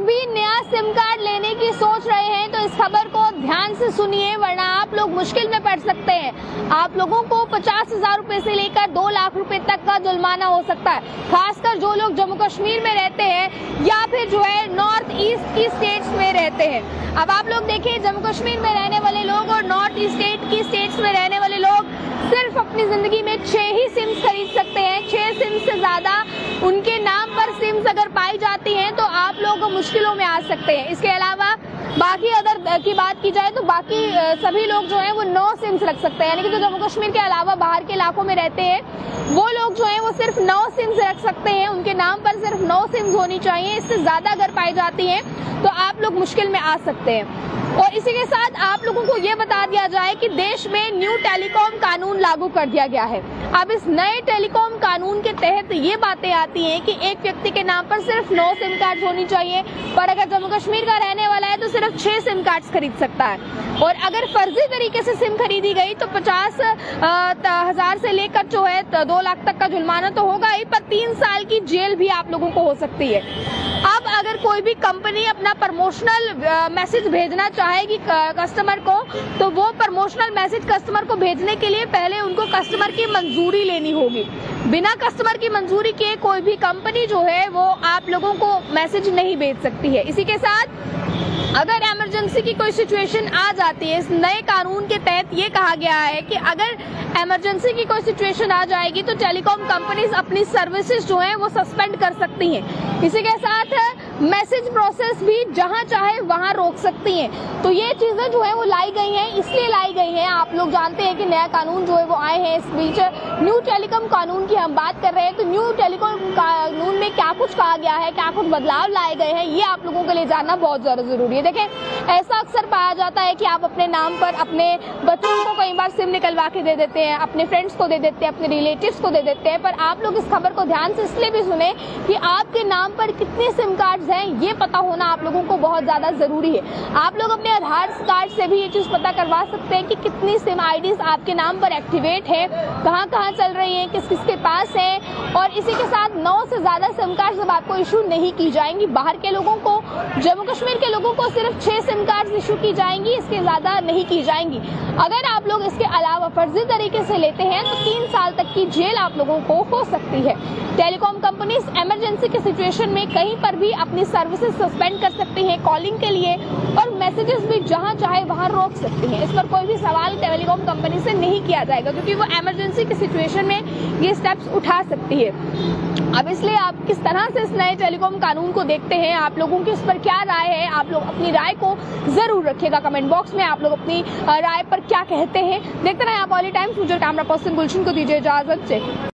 भी नया SIM card लेने की सोच रहे हैं तो इस खबर को ध्यान से सुनिए, वरना आप लोग मुश्किल में पड़ सकते हैं। आप लोगों को 50,000 रुपए से लेकर 2 लाख रुपए तक का जुर्माना हो सकता है, खासकर जो लोग जम्मू कश्मीर में रहते हैं या फिर जो है नॉर्थ ईस्ट की स्टेट्स में रहते हैं। अब आप लोग देखिए, जम्मू कश्मीर में रहने वाले लोग और नॉर्थ ईस्ट की स्टेट्स में रहने वाले लोग सिर्फ अपनी जिंदगी में 6 ही सिम्स खरीद सकते हैं। 6 सिम्स से ज्यादा उनके नाम पर सिम्स अगर पाई जाती हैं तो आप लोग मुश्किलों में आ सकते हैं। इसके अलावा बाकी अदर की बात की जाए तो बाकी सभी लोग जो हैं वो 9 सिम्स रख सकते हैं, यानी कि जो जम्मू कश्मीर के अलावा बाहर के इलाकों में रहते हैं वो लोग जो हैं वो सिर्फ 9 सिम्स रख सकते हैं। उनके नाम पर सिर्फ 9 सिम्स होनी चाहिए। इससे ज्यादा अगर पाई जाती हैं तो आप लोग मुश्किल में आ सकते हैं। और इसी के साथ आप लोगों को ये बता दिया जाए कि देश में न्यू टेलीकॉम कानून लागू कर दिया गया है। अब इस नए टेलीकॉम कानून के तहत ये बातें आती हैं कि एक व्यक्ति के नाम पर सिर्फ 9 सिम कार्ड होनी चाहिए, पर अगर जम्मू कश्मीर का रहने वाला है तो सिर्फ 6 सिम कार्ड खरीद सकता है। और अगर फर्जी तरीके से सिम खरीदी गई तो 50,000 से लेकर जो है 2 लाख तक का जुर्माना तो होगा ही, पर 3 साल की जेल भी आप लोगों को हो सकती है। अब अगर कोई भी कंपनी अपना प्रमोशनल मैसेज भेजना चाहेगी कस्टमर को, तो वो प्रमोशनल मैसेज कस्टमर को भेजने के लिए पहले उनको कस्टमर की मंजूरी लेनी होगी। बिना कस्टमर की मंजूरी के कोई भी कंपनी जो है वो आप लोगों को मैसेज नहीं भेज सकती है। इसी के साथ अगर इमरजेंसी की कोई सिचुएशन आ जाती है, इस नए कानून के तहत ये कहा गया है कि अगर इमरजेंसी की कोई सिचुएशन आ जाएगी तो टेलीकॉम कंपनीज अपनी सर्विसेज जो है वो सस्पेंड कर सकती हैं। इसी के साथ मैसेज प्रोसेस भी जहां चाहे वहां रोक सकती हैं। तो ये चीजें जो है वो लाई गई हैं, इसलिए लाई गई हैं। आप लोग जानते हैं कि नया कानून जो है वो आए हैं। इस बीच न्यू टेलीकॉम कानून की हम बात कर रहे हैं, तो न्यू टेलीकॉम कानून में क्या कुछ कहा गया है, क्या कुछ बदलाव लाए गए हैं, ये आप लोगों के लिए जानना बहुत ज्यादा जरूरी है। देखें, ऐसा अक्सर पाया जाता है कि आप अपने नाम पर अपने बच्चों को कई बार सिम निकलवा के दे देते हैं, अपने फ्रेंड्स को दे देते हैं, अपने रिलेटिव्स को दे देते हैं। पर आप लोग इस खबर को ध्यान से इसलिए भी सुने कि आपके नाम पर कितने सिम कार्ड्स हैं ये पता होना आप लोगों को बहुत ज्यादा जरूरी है। आप लोग अपने आधार कार्ड से भी ये चीज पता करवा सकते हैं कि कितनी सिम आईडीज आपके नाम पर एक्टिवेट है, कहाँ कहाँ चल रही है, किस किस के पास है। और इसी के साथ 9 से ज्यादा सिम कार्ड अब आपको इशू नहीं की जाएंगी। बाहर के लोगों को, जम्मू कश्मीर के लोगों को सिर्फ 6 सिम कार्ड इशू की जाएंगी, इसके ज्यादा नहीं की जाएंगी। अगर आप लोग इसके अलावा फर्जी तरीके से लेते हैं तो 3 साल तक की जेल आप लोगों को हो सकती है। टेलीकॉम कंपनीज इमरजेंसी की सिचुएशन में कहीं पर भी अपनी सर्विसेज सस्पेंड कर सकती हैं कॉलिंग के लिए, और मैसेजेस भी जहां चाहे वहां रोक सकती हैं। इस पर कोई भी सवाल टेलीकॉम कंपनी से नहीं किया जाएगा, क्योंकि वो इमरजेंसी की सिचुएशन में ये स्टेप्स उठा सकती है। अब इसलिए आप किस तरह से इस नए टेलीकॉम कानून को देखते हैं, आप लोगों की इस पर क्या राय है, आप लोग अपनी राय को जरूर रखिएगा कमेंट बॉक्स में। आप लोग अपनी राय पर क्या कहते हैं। देखते रहे आप Oli Times. Future camera person Gulshan को दीजिए इजाजत।